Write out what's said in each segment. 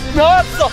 なっそ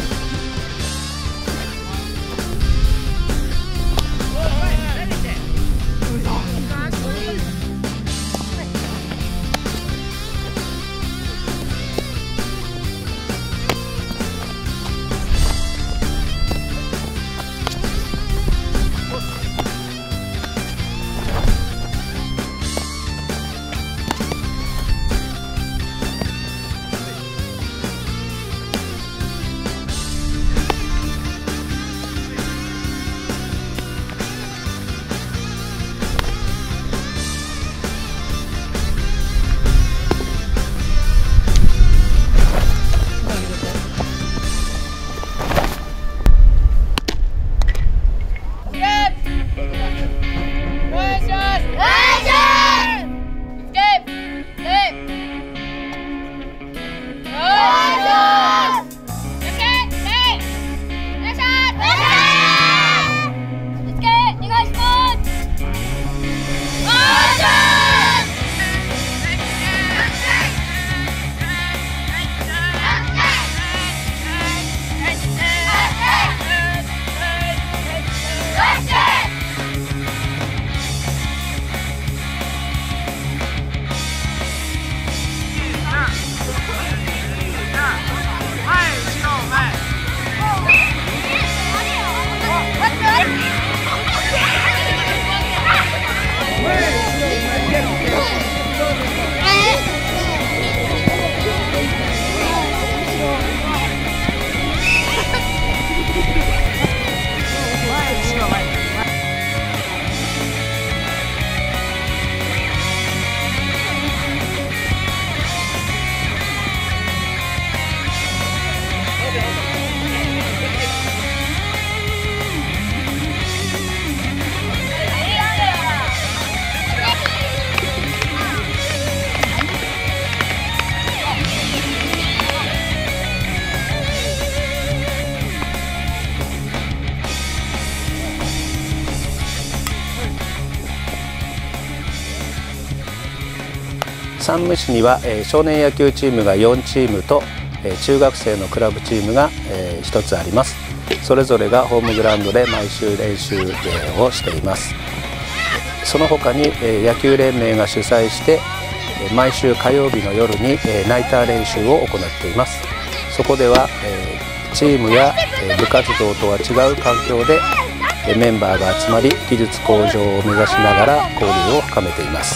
山武市には少年野球チームが4チームと中学生のクラブチームが1つあります。それぞれがホームグラウンドで毎週練習をしています。その他に野球連盟が主催して毎週火曜日の夜にナイター練習を行っています。そこではチームや部活動とは違う環境でメンバーが集まり技術向上を目指しながら交流を深めています。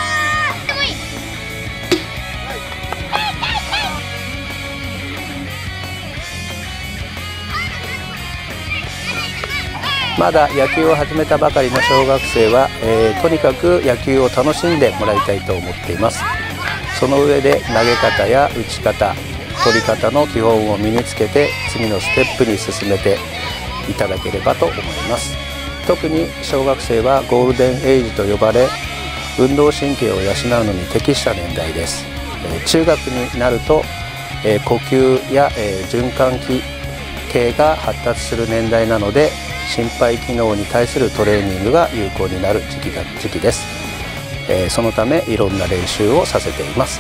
まだ野球を始めたばかりの小学生は、とにかく野球を楽しんでもらいたいと思っています。その上で投げ方や打ち方、取り方の基本を身につけて次のステップに進めていただければと思います。特に小学生はゴールデンエイジと呼ばれ、運動神経を養うのに適した年代です。中学になると、呼吸や、循環器系が発達する年代なので、心肺機能に対するトレーニングが有効になる時期です。そのためいろんな練習をさせています。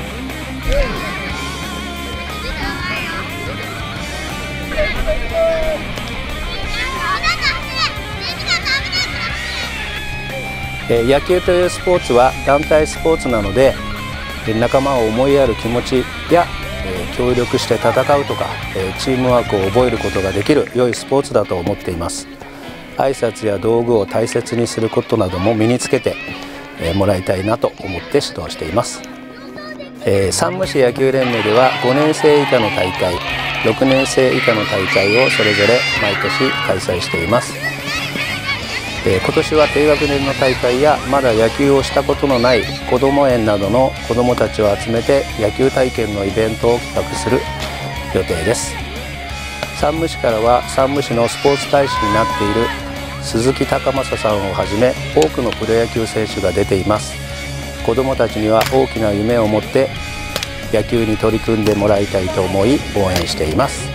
野球というスポーツは団体スポーツなので、仲間を思いやる気持ちや協力して戦うとかチームワークを覚えることができる良いスポーツだと思っています。挨拶や道具を大切にすることなども身につけてもらいたいなと思って指導しています。山武市野球連盟では5年生以下の大会、6年生以下の大会をそれぞれ毎年開催しています。今年は低学年の大会やまだ野球をしたことのないこども園などの子どもたちを集めて野球体験のイベントを企画する予定です。山武市からは山武市のスポーツ大使になっている鈴木孝正さんをはじめ多くのプロ野球選手が出ています。子どもたちには大きな夢を持って野球に取り組んでもらいたいと思い応援しています。